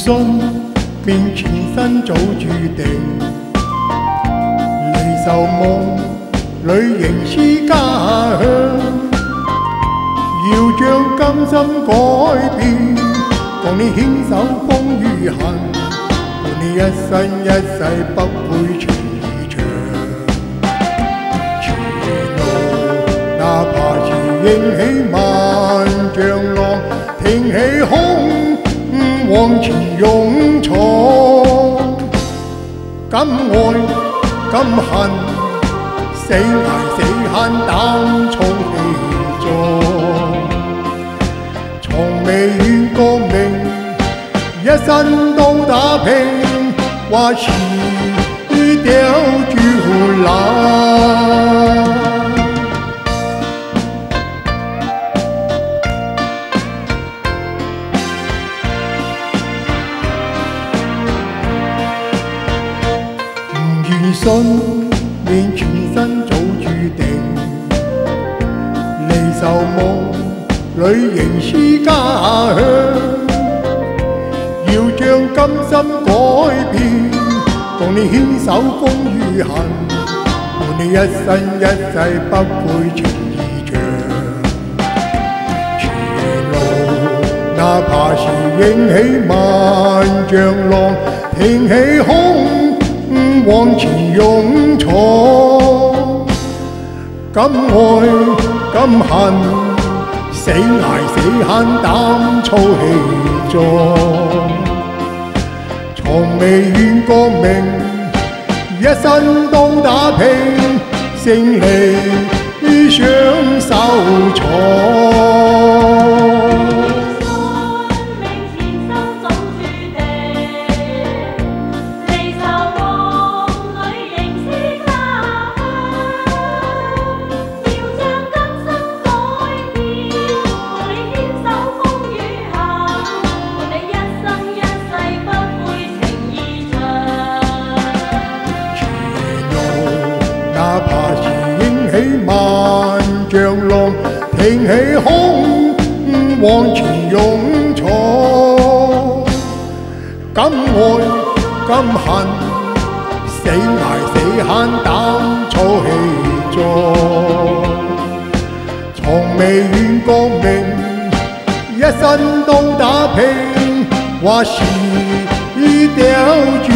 信命前生早注定，離愁夢裏仍是家鄉。要將今生改變，共你牽手風雨行，伴你一生一世不會情義長。前路哪怕是應起萬丈浪，挺起胸往前勇闖。敢愛敢恨，死捱死慳膽粗氣壯。從未怨過命，一生都打拼，話是掉住冷。唔願信命前生早注定，離愁夢裏仍是家鄉。要將今生改變，共你牽手風雨行，伴你一生一世不會情義長。前路哪怕是應起萬丈浪，挺起胸往前勇闖。敢愛敢恨，死捱死慳膽粗氣壯。從未怨過命，一生都打拼，勝利雙手創。哪怕是應起萬丈浪，挺起胸往前勇闖。敢愛敢恨，死捱死慳膽粗氣壯。從未怨過命，一生都打拼，話是掉住